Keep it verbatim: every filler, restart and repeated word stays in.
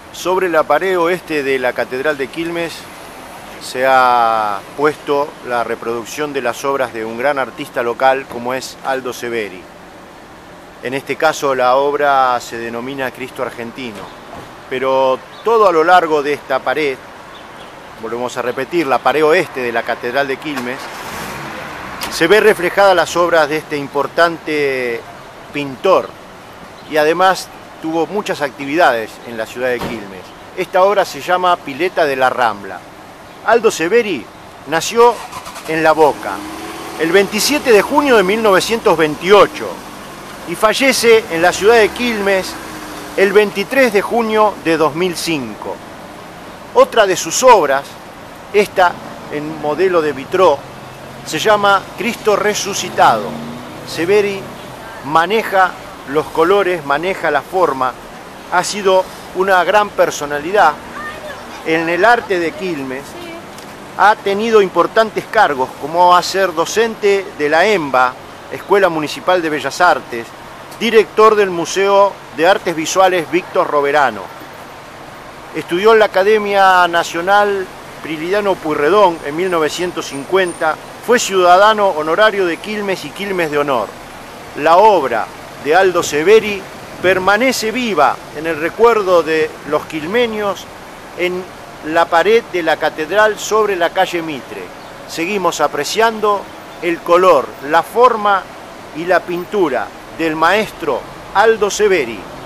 Sobre la pared oeste de la Catedral de Quilmes se ha puesto la reproducción de las obras de un gran artista local como es Aldo Severi. En este caso la obra se denomina Cristo Argentino, pero todo a lo largo de esta pared, volvemos a repetir, la pared oeste de la Catedral de Quilmes, se ve reflejadas las obras de este importante pintor y además tuvo muchas actividades en la ciudad de Quilmes. Esta obra se llama Pileta de la Rambla. Aldo Severi nació en La Boca el veintisiete de junio de mil novecientos veintiocho y fallece en la ciudad de Quilmes el veintitrés de junio de dos mil cinco. Otra de sus obras, esta en modelo de vitró, se llama Cristo Resucitado. Severi maneja los colores, maneja la forma, ha sido una gran personalidad en el arte de Quilmes, ha tenido importantes cargos como a ser docente de la EMBA, Escuela Municipal de Bellas Artes, director del Museo de Artes Visuales Víctor Roverano. Estudió en la Academia Nacional Prilidiano Pueyrredón en mil novecientos cincuenta, fue ciudadano honorario de Quilmes y Quilmes de Honor. La obra de Aldo Severi permanece viva en el recuerdo de los quilmeños en la pared de la catedral sobre la calle Mitre. Seguimos apreciando el color, la forma y la pintura del maestro Aldo Severi.